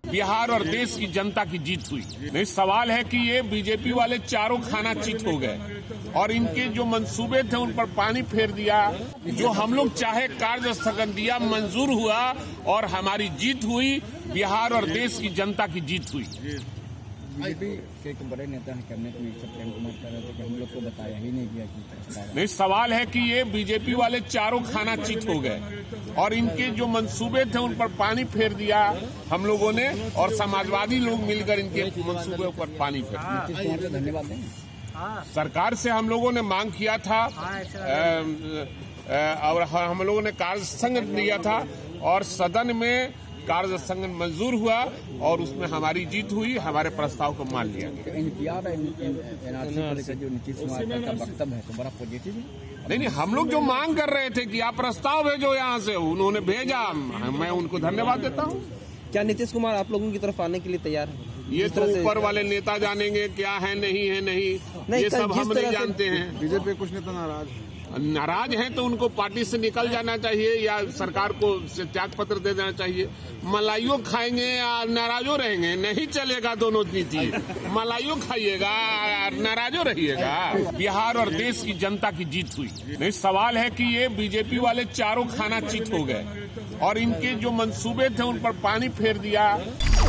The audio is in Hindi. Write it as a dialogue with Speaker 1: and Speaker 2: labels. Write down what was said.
Speaker 1: बिहार और देश की जनता की जीत हुई। नहीं, सवाल है कि ये बीजेपी वाले चारों खाना चित हो गए और इनके जो मंसूबे थे उन पर पानी फेर दिया। जो हम लोग चाहे कार्य स्थगन दिया, मंजूर हुआ और हमारी जीत हुई। बिहार और देश की जनता की जीत हुई।
Speaker 2: बीजेपी के एक बड़े नेता हैं कैबिनेट मिनिस्टर प्रेम कुमार कह रहे थे कि हम लोग को बताया ही नहीं गया कि
Speaker 1: नहीं, सवाल है कि ये बीजेपी वाले चारों खाना चित हो गए और इनके जो मंसूबे थे उन पर पानी फेर दिया हम लोगों ने और समाजवादी लोग मिलकर इनके मंसूबे पर पानी फेर दिया।
Speaker 2: नीतीश कुमार को धन्यवाद देंगे।
Speaker 1: सरकार से हम लोगों ने मांग किया था और हम लोगों ने कार्य स्थगन दिया था और सदन में कार्य स्थगन मंजूर हुआ और उसमें हमारी जीत हुई। हमारे प्रस्ताव को मान लिया गया।
Speaker 2: एनपीआर एनआरसी का जो नीतीश कुमार का वक्तव्य है तो बड़ा पॉजिटिव है।
Speaker 1: नहीं, हम लोग जो मांग कर रहे थे कि आप प्रस्ताव भेजो यहाँ से, उन्होंने भेजा, मैं उनको धन्यवाद देता हूँ।
Speaker 3: क्या नीतीश कुमार आप लोगों की तरफ आने के लिए तैयार है?
Speaker 1: ये तो ऊपर वाले नेता जानेंगे क्या है, नहीं है, नहीं ये सब हम नहीं जानते हैं।
Speaker 2: बीजेपी कुछ नेता
Speaker 1: नाराज हैं तो उनको पार्टी से निकल जाना चाहिए या सरकार को त्याग पत्र दे देना चाहिए। मलाइयों खाएंगे या नाराजों रहेंगे, नहीं चलेगा दोनों नीति। मलाइयों खाइएगा, नाराजों रहिएगा। बिहार और देश की जनता की जीत हुई। नहीं, सवाल है कि ये बीजेपी वाले चारों खाना चित हो गए और इनके जो मंसूबे थे उन पर पानी फेर दिया।